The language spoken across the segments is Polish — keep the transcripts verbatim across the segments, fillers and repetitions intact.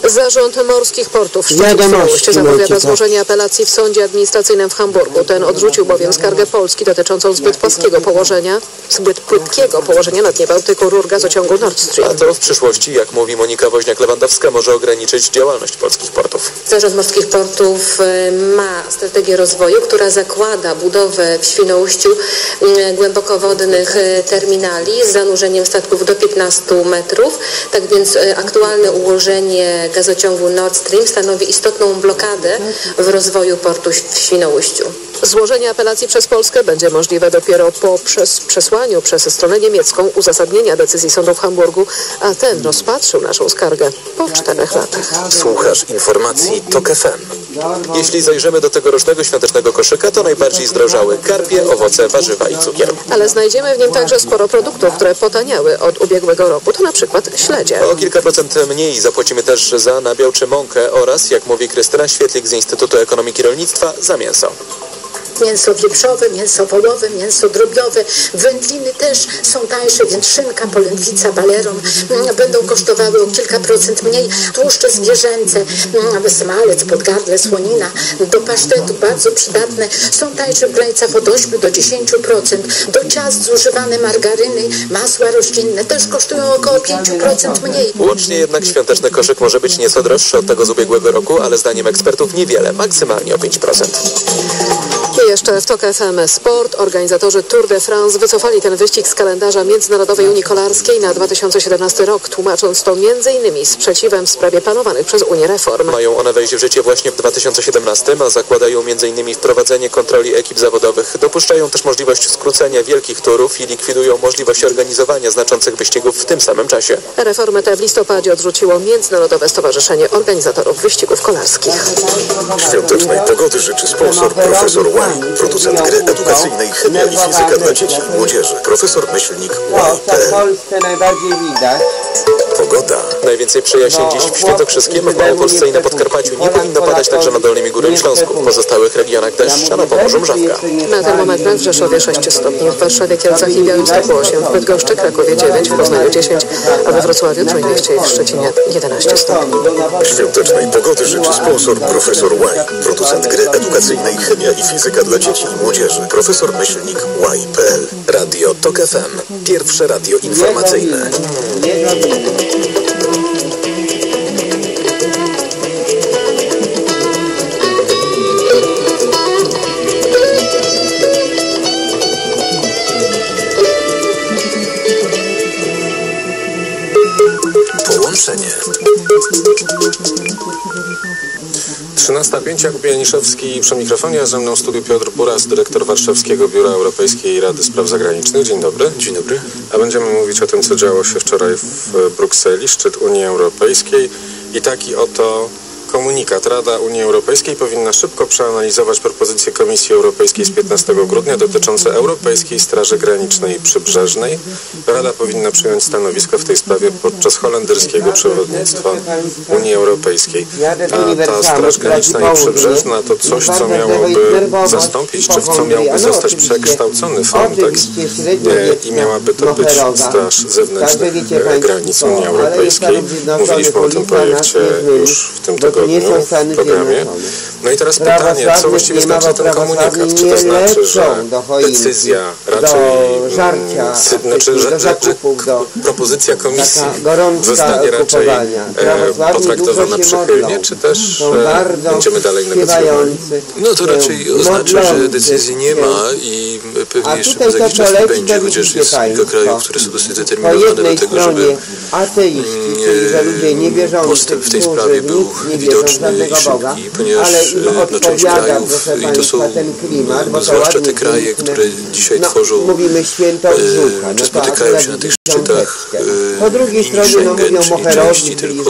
Zarząd Morskich Portów Świnoujście zapowiada złożenie apelacji w sądzie administracyjnym w Hamburgu. Ten odrzucił bowiem skargę Polski dotyczącą zbyt płaskiego położenia, zbyt płytkiego położenia na dnie Bałtyku rur gazociągu Nord Stream. A to w przyszłości, jak mówi Monika Woźniak-Lewandowska, może ograniczyć działalność polskich portów. Zarząd Morskich Portów ma strategię rozwoju, która zakłada budowę w Świnoujściu głębokowodnych terminali z zanurzeniem statków do piętnastu metrów. Tak więc aktualne ułożenie gazociągu Nord Stream stanowi istotną blokadę w rozwoju portu w Świnoujściu. Złożenie apelacji przez Polskę będzie możliwe dopiero po przes przesłaniu przez stronę niemiecką uzasadnienia decyzji sądu w Hamburgu, a ten rozpatrzył naszą skargę po czterech latach. Słuchasz informacji TOK F M. Jeśli zajrzymy do tegorocznego świątecznego koszyka, to najbardziej zdrożały karpie, owoce, warzywa i cukier. Ale znajdziemy w nim także sporo produktów, które potaniały od ubiegłego roku. To na przykład śledzie. O kilka procent mniej zapłacimy też za nabiał czy mąkę oraz, jak mówi Krystyna Świetlik z Instytutu Ekonomiki i Rolnictwa, za mięso. Mięso wieprzowe, mięso wołowe, mięso drobiowe, wędliny też są tańsze, więc szynka, polędwica, baleron będą kosztowały o kilka procent mniej. Tłuszcze zwierzęce, smalec, podgardle, słonina, do pasztetu bardzo przydatne, są tańsze w granicach od ośmiu do dziesięciu procent. Do ciast zużywane margaryny, masła roślinne też kosztują około pięć procent mniej. Łącznie jednak świąteczny koszyk może być nieco droższy od tego z ubiegłego roku, ale zdaniem ekspertów niewiele, maksymalnie o pięć procent. I jeszcze w TOK F M Sport. Organizatorzy Tour de France wycofali ten wyścig z kalendarza Międzynarodowej Unii Kolarskiej na dwa tysiące siedemnasty rok, tłumacząc to między innymi sprzeciwem w sprawie planowanych przez Unię reform. Mają one wejść w życie właśnie w dwa tysiące siedemnastym, a zakładają między innymi wprowadzenie kontroli ekip zawodowych. Dopuszczają też możliwość skrócenia wielkich turów i likwidują możliwość organizowania znaczących wyścigów w tym samym czasie. Reformy te w listopadzie odrzuciło Międzynarodowe Stowarzyszenie Organizatorów Wyścigów Kolarskich. Świątecznej pogody życzy sponsor profesor Łaj, producent gry edukacyjnej Chemia i Fizyka dla dzieci i młodzieży. Profesor myślnik łaj kropka p l. W Polsce najbardziej widać. Pogoda. Najwięcej przejaśnień dziś w Świętokrzyskiem, w Małopolsce i na Podkarpaciu. Nie powinno padać także na Dolnym i Górnym Śląsku. W pozostałych regionach deszcz, a na Pomorzu mrzawka. Na termometrach w Rzeszowie sześć stopni, w Warszawie, Kielcach i Białymstoku osiem, w Bydgoszczy, Krakowie dziewięć, w Poznaniu dziesięć, a we Wrocławiu, Trójmieście i w Szczecinie jedenaście stopni. Świątecznej pogody życzy sponsor profesor Łaj, producent gry edukacyjnej Chemia i Fizyka dla dzieci i młodzieży. Profesor myślnik łaj kropka p l. Radio TOK F M. Pierwsze radio informacyjne. Połączenie. trzynasta pięć, Jakub Janiszewski przy mikrofonie, a ze mną w studiu Piotr Buras, dyrektor Warszawskiego Biura Europejskiej Rady Spraw Zagranicznych. Dzień dobry. Dzień dobry. A będziemy mówić o tym, co działo się wczoraj w Brukseli, szczyt Unii Europejskiej i taki oto komunikat. Rada Unii Europejskiej powinna szybko przeanalizować propozycje Komisji Europejskiej z piętnastego grudnia dotyczące Europejskiej Straży Granicznej i Przybrzeżnej. Rada powinna przyjąć stanowisko w tej sprawie podczas holenderskiego przewodnictwa Unii Europejskiej. A ta Straż Graniczna i Przybrzeżna to coś, co miałoby zastąpić, czy w co miałby zostać przekształcony Frontex i miałaby to być Straż Zewnętrznych Granic Unii Europejskiej. Mówiliśmy o tym projekcie już w tym tygodniu w programie. No i teraz pytanie, co właściwie znaczy ten komunikat? Czy to znaczy, że decyzja raczej, znaczy, że, że propozycja Komisji zostanie raczej e, potraktowana przychylnie, czy też e, będziemy dalej negocjować? No to raczej oznacza, że decyzji nie ma i pewnie jeszcze przez jakiś czas nie będzie, chociaż jest kilka krajów, które są dosyć zdeterminowane do tego, żeby postęp w tej sprawie był widoczny i szybki, ponieważ no, część krajów, i to są no, zwłaszcza te kraje, które dzisiaj tworzą, e, czy spotykają się na tych szczytach e, mini Schengen, czyli części tylko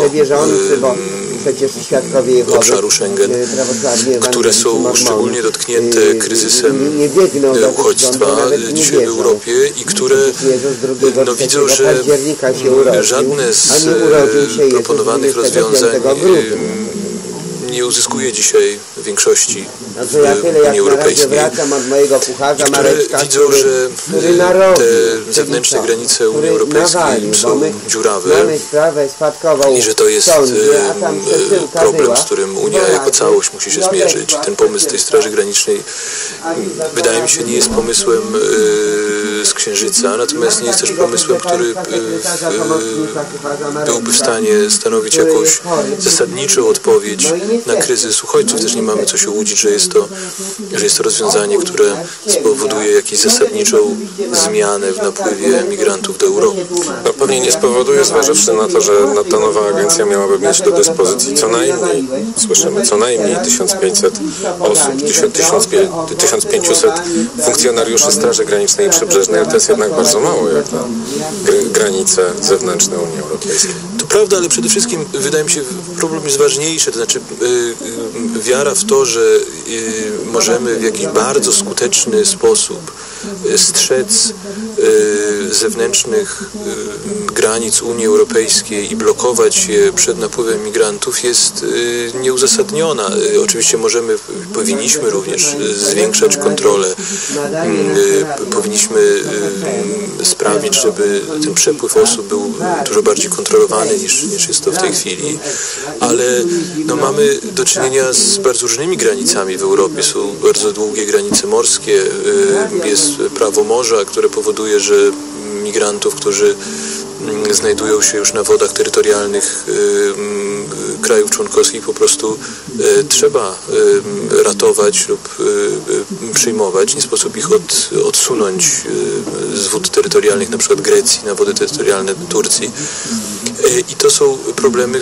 e, obszaru Schengen, które są szczególnie dotknięte kryzysem uchodźstwa dzisiaj w Europie i które no, widzą, że żadne z proponowanych rozwiązań nie uzyskuje dzisiaj większości znaczy, ja tyle, Unii Europejskiej, od mojego kucharza, które Mareczka, widzą, który, że który narodzi, te zewnętrzne co, granice Unii Europejskiej nawalił, są dziurawe mamy sprawę spadkową i że to jest sądzie, a tam problem, była, z którym Unia jako całość musi się zmierzyć. Ten pomysł tej Straży Granicznej wydaje mi się nie jest pomysłem z Księżyca, natomiast nie jest też pomysłem, który byłby w stanie stanowić jakąś zasadniczą odpowiedź na kryzys uchodźców. Też nie mamy co się łudzić, że jest to, że jest to rozwiązanie, które spowoduje jakąś zasadniczą zmianę w napływie migrantów do Europy. No, pewnie nie spowoduje, zważywszy na to, że ta nowa agencja miałaby mieć do dyspozycji co najmniej, słyszymy, co najmniej tysiąc pięćset osób, tysiąc pięćset funkcjonariuszy Straży Granicznej i Przybrzeżnej, ale to jest jednak bardzo mało jak na granice zewnętrzne Unii Europejskiej. To prawda, ale przede wszystkim wydaje mi się, problem jest ważniejszy, to znaczy yy, wiara w to, że yy, możemy w jakiś bardzo skuteczny sposób yy, strzec yy, zewnętrznych yy, granic Unii Europejskiej i blokować je przed napływem migrantów jest yy, nieuzasadniona. Yy, oczywiście możemy, powinniśmy również yy, zwiększać kontrolę, yy, powinniśmy yy, sprawić, żeby ten przepływ osób był dużo bardziej kontrolowany niż, niż jest to w tej chwili, ale no, mamy do czynienia z bardzo różnymi granicami w Europie. Są bardzo długie granice morskie, jest prawo morza, które powoduje, że migrantów, którzy znajdują się już na wodach terytorialnych krajów członkowskich, po prostu trzeba ratować lub przyjmować. Nie sposób ich od, odsunąć z wód terytorialnych, na przykład Grecji, na wody terytorialne Turcji. I to są problemy,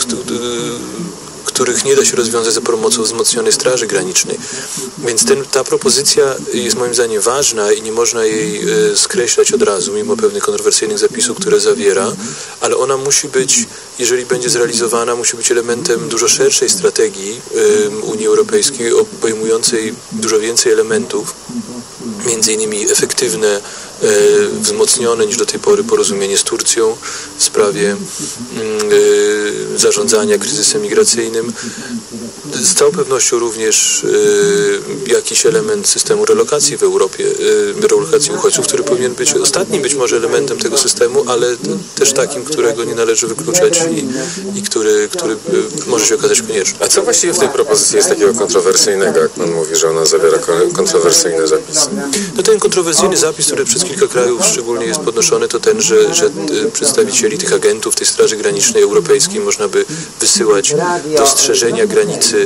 których nie da się rozwiązać za pomocą wzmocnionej Straży Granicznej. Więc ten, ta propozycja jest moim zdaniem ważna i nie można jej e, skreślać od razu, mimo pewnych kontrowersyjnych zapisów, które zawiera, ale ona musi być, jeżeli będzie zrealizowana, musi być elementem dużo szerszej strategii e, Unii Europejskiej, obejmującej dużo więcej elementów, między innymi efektywne, e, wzmocnione niż do tej pory porozumienie z Turcją w sprawie e, zarządzania kryzysem migracyjnym. Z całą pewnością również e, jakiś element systemu relokacji w Europie, e, relokacji uchodźców, który powinien być ostatnim być może elementem tego systemu, ale też takim, którego nie należy wykluczać i, i który, który może się okazać konieczny. A co właściwie w tej propozycji jest takiego kontrowersyjnego, jak pan mówi, że ona zawiera kontrowersyjne zapisy? No ten kontrowersyjny zapis, który przez kilka krajów szczególnie jest podnoszony, to ten, że, że przedstawicieli tych agentów tej Straży Granicznej Europejskiej można by wysyłać do strzeżenia granicy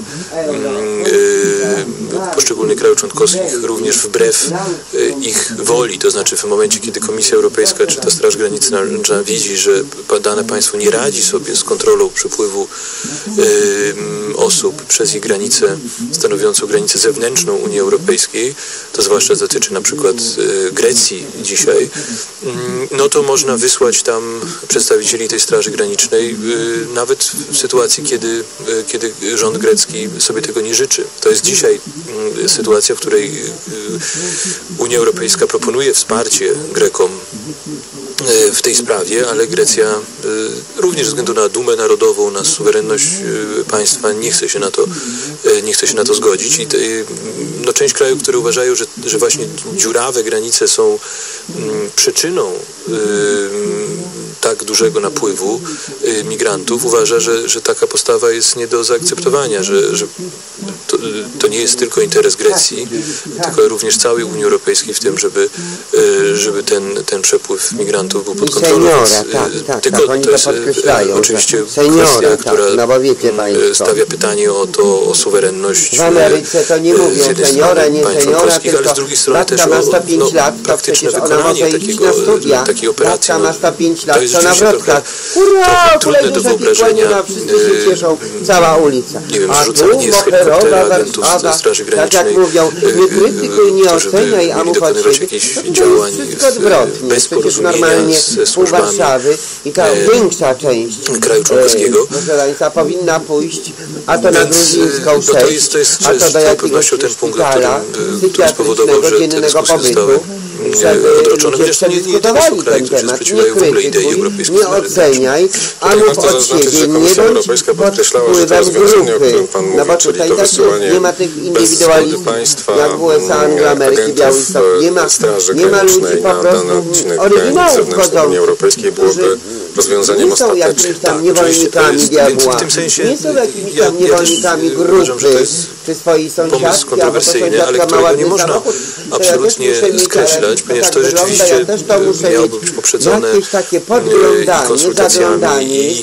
yy, poszczególnych krajów członkowskich również wbrew yy, ich woli. To znaczy w momencie, kiedy Komisja Europejska czy ta Straż Graniczna widzi, że dane państwo nie radzi sobie z kontrolą przepływu yy, osób przez ich granicę stanowiącą granicę zewnętrzną Unii Europejskiej, to zwłaszcza dotyczy na przykład Grecji dzisiaj, no to można wysłać tam przedstawicieli tej Straży Granicznej nawet w sytuacji, kiedy, kiedy rząd grecki sobie tego nie życzy. To jest dzisiaj sytuacja, w której Unia Europejska proponuje wsparcie Grekom w tej sprawie, ale Grecja również ze względu na dumę narodową, na suwerenność państwa nie chce się na to, nie chce się na to zgodzić. I te, no, część krajów, które uważają, że, że właśnie dziurawe granice są przyczyną tak dużego napływu migrantów, uważa, że, że taka postawa jest nie do zaakceptowania, że, że to, to nie jest tylko interes Grecji, tylko również całej Unii Europejskiej w tym, żeby, żeby ten, ten przepływ migrantów był pod kontrolą. Seniora, tak, tak, tylko tak, oni to jest to podkreślają, oczywiście seniora, kwestia, tak, która no bo wiecie państwo, stawia pytanie o to, o suwerenność w Ameryce to nie mówią seniora, nie seniora, tylko ale z drugiej strony też ma o sto pięć no, lat, to praktyczne przecież ona może iść takiego, na studia. takiej operacji. Latka ma sto pięć lat, to, to na wrotkach. Hurra, trudne do wyobrażenia. Wszyscy się cieszą, cała ulica. Nie wiem, a rzucanie z helikoptera agentów Warszawa, ze Straży tak jak Granicznej, mówią, nie krytykuj, nie oceniaj, a mów od siebie. jakichś To działań jest wszystko odwrotnie. bez Przecież normalnie pół Warszawy i ta większa część kraju członkowskiego, proszę Państwa, powinna pójść, a to na gruzińską no to jest, to jest, a to do jakiegoś ten punkt, szpitala który spowodował, że te dyskusje zostały odroczone, chociaż to nie, nie to są kraje, którzy się sprzeciwiają w ogóle idei europejskiej. Nie oceniaj, a mów warto od zaznaczyć, siebie, że nie Komisja bądź Europejska pod podkreślała, że to wpływem rozwiązanie, o którym grupy. Pan mówi, No bo czyli tutaj to tak wysyłanie jest, nie ma tych bez indywidualistów, zgody państwa, jak w U S A, Anglo Ameryki, agentów, Białystok, nie ma, Straży nie ma ludzi Granicznej po na dany prostu odcinek granic oryginałów zewnętrznej Unii Europejskiej byłoby rozwiązaniem nie są ostatecznym. jakimiś tam Tak, niewolnikami oczywiście, diabła, w tym sensie nie są jakimiś ja- tam ja niewolnikami też, y, uważam, że to grupy, jest czy swojej sąsiadki, pomysł albo to kontrowersyjny, ale sąsiadka ma którego ładny nie można samochód, to ja absolutnie też muszę mieć, skreślać, ale ponieważ tak to wygląda, rzeczywiście ja też to muszę miałoby mieć. być poprzedzone Jakieś takie i podglądanie, konsultacjami zaglądanie, i,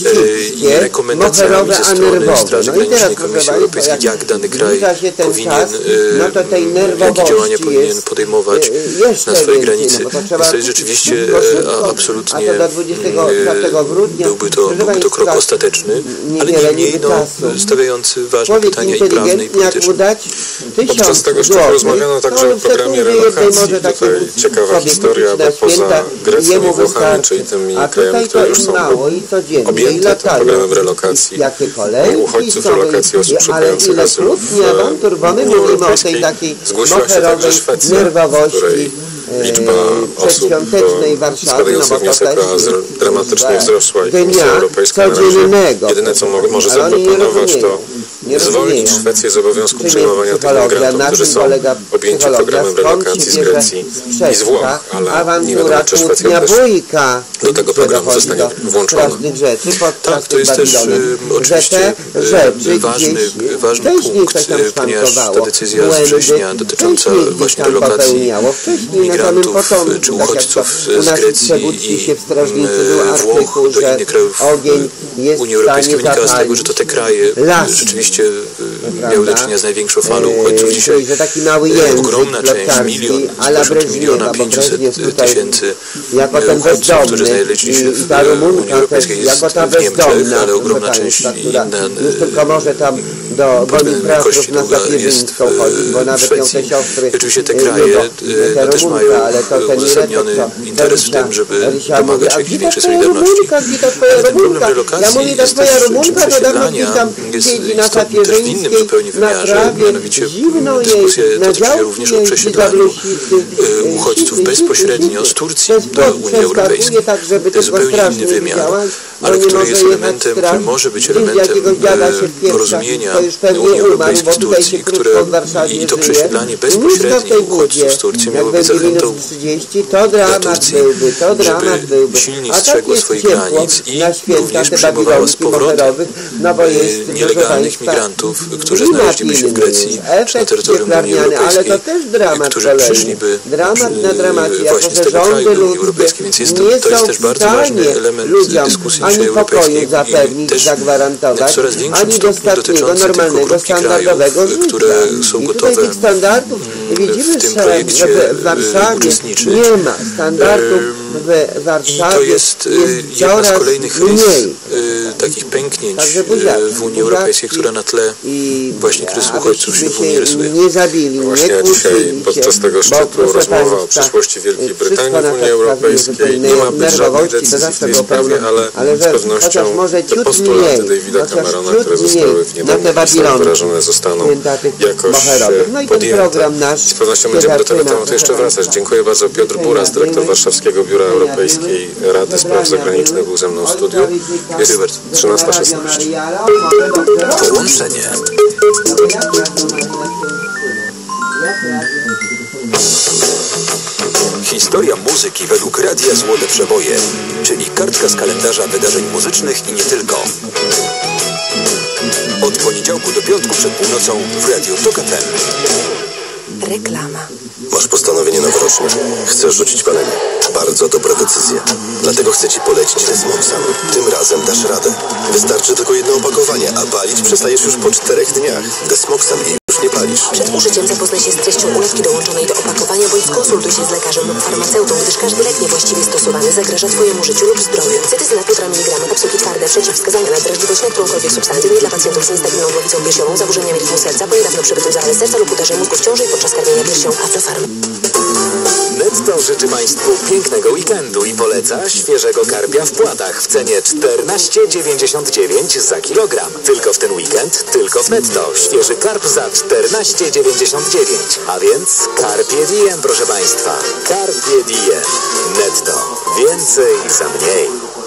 i, i rekomendacjami ze strony Straży no i teraz, Granicznej, proszę Komisji Państwa, Europejskiej, jak jak dany kraj zbliża się ten powinien, czas, no to tej jakie nerwowości działania powinien jest, podejmować e, jeszcze na swojej więcej, granicy. no bo to Więc trzeba to jest rzeczywiście szybko, szybko, e, absolutnie a to do dwudziestego czwartego grudnia, byłby to, proszę byłby to krok Państwa, ostateczny, ale niewiele niemniej niby no, czasu. stawiający ważne Człowiek pytania i prawne, i inteligentny, jak mu polityczne. dać tysiąc Podczas tego szczytu złotych, rozmawiano to także on o w programie sekundzie jednej relokacji. może Tutaj takiemu ciekawa sobie historia, kupić bo na poza święta, Grecją jemu i Włochami, wystarczy. czyli tymi A krajami, tutaj które to już im są mało i codziennie, i objęte tym latają. programem relokacji I jakie kolejki uchodźców, są, relokacji osób i- ale szukających ile azylu w kłótni, awantur, bo my Unii mówimy o tej Europejskiej. takiej Zgłosiła się moherowej także Szwecja, w nerwowości której liczba e, osób przedświątecznej Warszawy, no składających bo to wniosek też o azyl dramatycznie wzrosła i Komisja dnia Europejska na razie codziennego. jedyne co mo- może Ale oni nie zaproponować to rozumieją. Nie zwolnić rozumieją. Szwecję z obowiązku Czym jest przyjmowania tych psychologia, migrantów, na którzy czym są polega objęci psychologia, programem skąd relokacji się z bierze Grecji i z sprzeczka, Włoch, ale nie wiadomo, awantura, czy Szwecja kłótnia, też bójka, do tego gdzie programu dochodzi zostanie do włączona. strasznych rzeczy podczas Tak, to jest tych też Babilonem, y, oczywiście że te y, rzeczy ważny, gdzieś ważny wcześniej punkt, coś tam y, ponieważ ta szwankowało, decyzja z błędy września dotycząca wcześniej gdzieś właśnie tam relokacji popełniało, wcześniej na samym migrantów początku, czy tak jak uchodźców to u z naszych Grecji przewódcy i się w strażnicy y, był Włoch artykuł, do że innych krajów ogień jest Unii w Europejskiej stanie wynikało z tego, że zapalić to te kraje las. rzeczywiście y, Prawda? miały do czynienia z największą falą uchodźców Eee, dzisiaj. czyli, że taki mały e, język Ogromna część, plotkarski, milion, a la spośród miliona Breżniewa, bo pięciuset Breżniew tutaj tysięcy jako e, ten uchodźców, którzy bezdomny znaleźli się i w ta e, Unii Rumunka też, Europejskiej jest jako ta w Niemczech, bezdomna, ale ogromna proszę część Państwa, która inna już tylko może tam do Bonifatrów kości na długa jest Sapieżyńską w, chodzić, bo w nawet ją te Szwecji. siostry I oczywiście te e, kraje jego, e, te no, też Rumunka, mają ale to ten uzasadniony Irek, to co interes w Rysia- tym, żeby Rysia domagać mówi, się a jakiejś gdzie ta większej twoja solidarności. Rumunka, gdzie ta twoja Ale ten problem Rumunka? relokacji Ja mówię, ta jest twoja też, Rumunka czy to dawno przesiedlania gdzieś tam jest siedzi na istotny też w innym Sapieżyńskiej, zupełnie na wymiarze, trawie, mianowicie zimno dyskusja jej, na dotyczy działce również o jej, przesiedlaniu zabrusity, e, uchodźców sity, bezpośrednio sity, z Turcji przez do płot Unii Europejskiej. przeskakuje tak, żeby To jest tylko zupełnie strasznie inny wymiar, widziałaś, bo ale nie który może jest jechać elementem, straż. który może być Gdzieś elementem jakiegoś dziada się e, wpieprza, porozumienia to już pewnie Unii umarł, Europejskiej bo z tutaj Turcji, się które krótko w Warszawie i to żyje. przesiedlanie Nisko w bezpośrednich tej uchodźców budzie, z Turcji jak miałoby będzie minus zachętą trzydzieści, to dramat Turcji, byłby, to dramat żeby byłby. silniej A tak strzegła jest swoich ciepło granic i na święta również te przyjmowała z babilonki powrotem moherowych, no bo jest, proszę nielegalnych Państwa, migrantów, którzy klimat znaleźliby się w inny, Grecji czy na efekt terytorium Unii cieplarniany, ale Europejskiej, to też dramat którzy kolei. przyszliby Dramat na dramacie, jako właśnie z że tego kraju rządy Unii ludzkie Europejskiej, więc jest to, nie to jest są też w bardzo stanie ważny element ludziom dyskusji ani dzisiaj pokoju europejskiej zapewnić, i też zagwarantować, w coraz większym ani stopniu dostatniego, dotyczący tylko normalnego, grupki standardowego krajów, życia. które są I gotowe tutaj tych standardów widzimy, w tym że projekcie w Warszawie uczestniczyć. nie ma standardów w I Warszawie, to jest, jest jedna z coraz kolejnych mniej. rys takich pęknięć Także buziaki, w Unii Europejskiej, która na tle i właśnie kryzysu abyśmy uchodźców się w Unii rysuje. nie zabili, Właśnie nie dzisiaj kłócili podczas się, tego bo, szczytu proszę rozmowa o Państwa, przyszłości Wielkiej wszystko Brytanii na w Unii tak Europejskiej. wskazuje, Nie ma być żadnej nerwowości, to decyzji w zawsze tej było sprawie, pełno, ale ale z że pewnością chociaż może te ciut postulaty mniej, Davida chociaż Camerona, ciut które mniej zostały w na te niedawnym listach Babilony wyrażone, zostaną święta tych jakoś moherowych. No i ten podjęte. program nasz Z pewnością się będziemy do tego zaczyna, tematu jeszcze proszę wracać. Państwa. Dziękuję bardzo. Piotr Buras, dyrektor Warszawskiego Biura Europejskiej Rady Spraw Zagranicznych, był ze mną w studiu. Jest trzynasta szesnaście. Połączenie. Historia muzyki według Radia Złote Przeboje, czyli kartka z kalendarza wydarzeń muzycznych i nie tylko. Od poniedziałku do piątku przed północą w Radiu Tok F M. Reklama. Masz postanowienie noworoczne. Chcesz rzucić palenie. Bardzo dobra decyzja. Dlatego chcę Ci polecić Desmoxan. Tym razem dasz radę. Wystarczy tylko jedno opakowanie, a palić przestajesz już po czterech dniach. Desmoxan i już nie palisz. Przed użyciem zapoznaj się z treścią ulotki dołączonej do opakowania bądź skonsultuj się z lekarzem lub farmaceutą, gdyż każdy lek niewłaściwie stosowany zagraża Twojemu życiu lub zdrowiu. Cytyzyna półtora miligrama, kapsułki twarde, przeciwwskazania na drażliwość na którąkolwiek substancję, nie dla pacjentów z niestabilną głowicą piersiową, zaburzeniami rytmu serca, po niedawno przebytym zawale serca lub udarze mózgu w ciąży i podczas karmienia piersią. Aflofarm. Netto życzy Państwu pięknego weekendu i poleca świeżego karpia w płatach w cenie czternaście dziewięćdziesiąt dziewięć za kilogram. Tylko w ten weekend, tylko w Netto. Świeży karp za czternaście czternaście dziewięćdziesiąt dziewięć. A więc Carpe Diem, proszę Państwa. Carpe Diem. Netto. Więcej za mniej.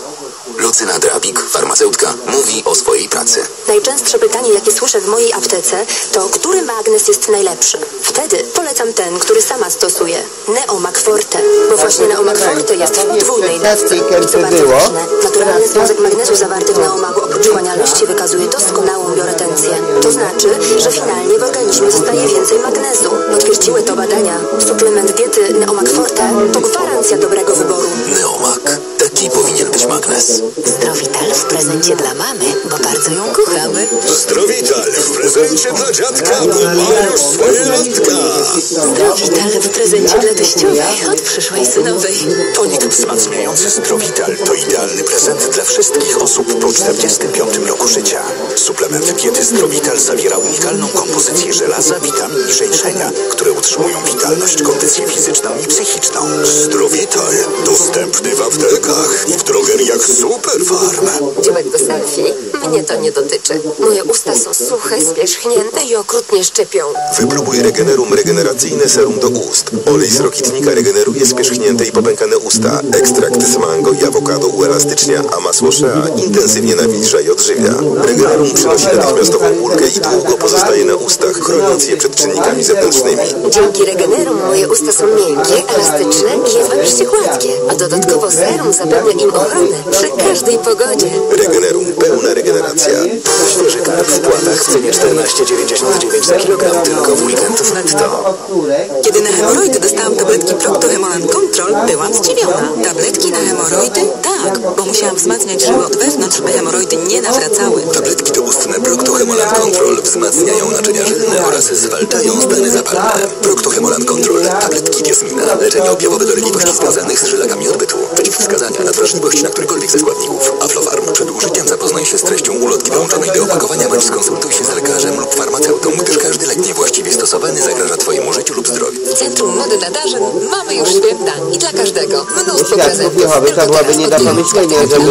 Lucyna Drabik, farmaceutka, mówi o swojej pracy. Najczęstsze pytanie, jakie słyszę w mojej aptece, to który magnes jest najlepszy? Wtedy polecam ten, który sama stosuję. Neomak Forte. Bo właśnie Neomak Forte jest w podwójnej dawce. I co bardzo ważne, naturalny związek magnezu zawarty w Neomagu oprócz wchłanialności wykazuje doskonałą bioretencję. To znaczy, że finalnie w organizmie zostaje więcej magnezu. Potwierdziły to badania. Suplement diety Neomak Forte to gwarancja dobrego wyboru. Neomak. Taki powinien być magnes. Zdrowital w prezencie dla mamy, bo bardzo ją kochamy. Zdrowital w prezencie dla dziadka, bo ma już swoje latka. Zdrowital w prezencie dla teściowej od przyszłej synowej. Tonik wzmacniający Zdrowital to idealny prezent dla wszystkich osób po czterdziestym piątym roku życia. Suplement diety Zdrowital zawiera unikalną kompozycję żelaza, witamin i żeńszenia, które utrzymują witalność, kondycję fizyczną i psychiczną. Zdrowital dostępny w aptekach i w drogeriach Superfarm. Dziubek do selfie? Mnie to nie dotyczy. Moje usta są suche, spierzchnięte i okrutnie szczypią. Wypróbuj Regenerum regeneracyjne serum do ust. Olej z rokitnika regeneruje spierzchnięte i popękane usta. Ekstrakt z mango i awokado uelastycznia, a masło shea intensywnie nawilża i odżywia. Regenerum przynosi natychmiastową ulgę i długo pozostaje na ustach, chroniąc je przed czynnikami zewnętrznymi. Dzięki Regenerum moje usta są miękkie, elastyczne i jedwabnie gładkie, a dodatkowo serum zapewnia im ochronę przy każdej pogodzie. Regenerum. Pełna regeneracja. Świeży karp w płatach w cenie czternaście dziewięćdziesiąt dziewięć za kilogram tylko w weekend w Netto. Kiedy na hemoroidy dostałam tabletki Procto-Hemolan Control, byłam zdziwiona. Tabletki na hemoroidy? Tak, bo musiałam wzmacniać żyły od wewnątrz, by hemoroidy nie nawracały. Tabletki doustne Procto-Hemolan Control wzmacniają naczynia żylne oraz zwalczają stany zapalne. Procto-Hemolan Control. Tabletki Diasmina. Leczenie objawowe dolegliwości związanych z żylakami odbytu. Przeciwwskazania na wrażliwość na którykolwiek ze składników. Aflofarm. Przed użyciem zapoznaj się z treścią ulotki dołączonej do opakowania bądź skonsultuj się z lekarzem lub farmaceutą, gdyż każdy lek niewłaściwie stosowany zagraża Twojemu życiu lub zdrowiu. W Centrum Mody na Darzyn mamy już święta i dla każdego mnóstwo Świadków prezentów. Jehowy to byłoby nie do pomyślenia, żeby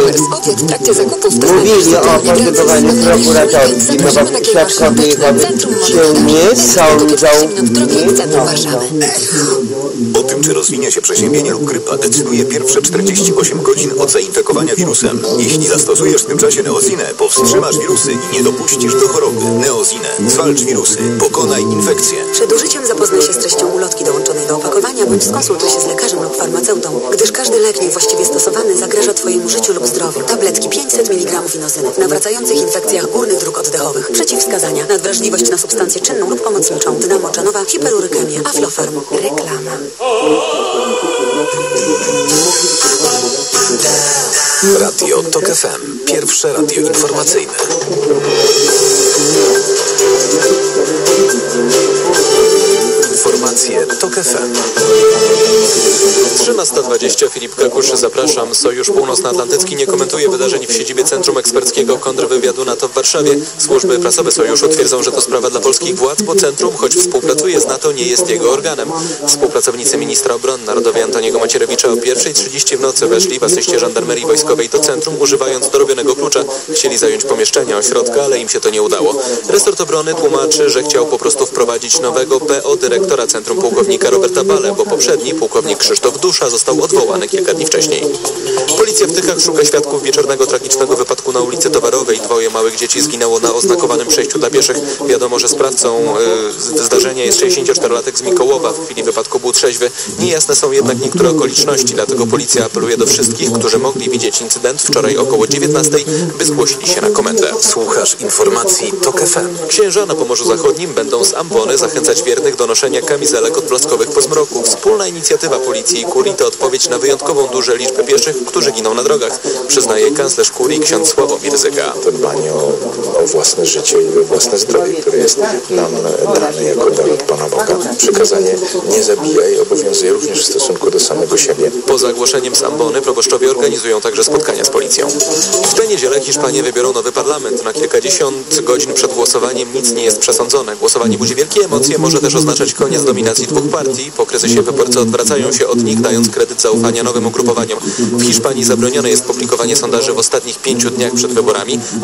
mówili o postępowaniu prokuratorskim, no bo świadkowie Jehowy się nie sądzą, nie sądzą. O tym, czy rozwinie się przeziębienie lub grypa, decyduje pierwsze czterdzieści osiem godzin od zainfekowania wirusem. Jeśli zastosujesz w tym czasie Neozinę, powstrzymasz wirusy i nie dopuścisz do choroby. Neozinę. Zwalcz wirusy. Pokonaj infekcję. Przed użyciem zapoznaj się z treścią ulotki dołączonej do opakowania bądź skonsultuj się z lekarzem lub farmaceutą, gdyż każdy lek niewłaściwie stosowany zagraża Twojemu życiu lub zdrowiu. Tabletki pięćset miligramów inozyny w nawracających infekcjach górnych dróg oddechowych. Przeciwwskazania: nadwrażliwość na substancję czynną lub pomocniczą, dynamoczanowa, hiperurykemia. Aflofarm. Reklama. Radio Tok F M. Pierwsze radio informacyjne. Informacje Tok F M. trzynasta dwadzieścia. Filip Kakusz, zapraszam. Sojusz Północnoatlantycki nie komentuje wydarzeń w siedzibie Centrum Eksperckiego Kontrwywiadu NATO w Warszawie. Służby prasowe Sojuszu twierdzą, że to sprawa dla polskich władz, bo Centrum, choć współpracuje z NATO, nie jest jego organem. Współpracownicy ministra obrony narodowej Antoniego Macierewicza o pierwszej trzydzieści w nocy weszli w asyście żandarmerii wojskowej do centrum, używając dorobionego klucza. Chcieli zająć pomieszczenia ośrodka, ale im się to nie udało. Resort Obrony tłumaczy, że chciał po prostu wprowadzić nowego P O dyrektora Centrum, pułkownika Roberta Bale, bo poprzedni, pułkownik Krzysztof Dusza, został odwołany kilka dni wcześniej. Policja w Tychach szuka świadków wieczornego tragicznego wypadku na ulicy Towarowej. Dwoje małych dzieci zginęło na oznakowanym przejściu dla pieszych. Wiadomo, że sprawcą yy, zdarzenia jest sześćdziesięcioczterolatek z Mikołowa. W chwili wypadku był trzeźwy. Niejasne są jednak niektóre okoliczności, dlatego policja apeluje do wszystkich, którzy mogli widzieć incydent wczoraj około dziewiętnastej, by zgłosili się na komendę. Słuchasz informacji Tok F M. Księża na Pomorzu Zachodnim będą z ambony zachęcać wiernych do noszenia kamizelek odblaskowych po zmroku. Wspólna inicjatywa policji i kurii to odpowiedź na wyjątkową dużą liczbę pieszych, którzy giną na drogach, przyznaje kanclerz kurii ksiądz Sławomir Zyga. To dbanie o, o własne życie i własne zdrowie, które jest nam dane jako dar od Pana Boga. Przykazanie nie zabijaj obowiązuje również w stosunku do samego siebie. Po zagłoszeniem z ambony proboszczowie organizują także spotkania z policją. W tę niedzielę Hiszpanie wybiorą nowy parlament. Na kilkadziesiąt godzin przed głosowaniem nic nie jest przesądzone. Głosowanie budzi wielkie emocje, może też oznaczać koniec dominacji dwóch partii. Po kryzysie wyborcy odwracają się od nich, dając kredyt zaufania nowym ugrupowaniom. W Hiszpanii zabronione jest publikowanie sondaży w ostatnich pięciu dniach przed wyborami.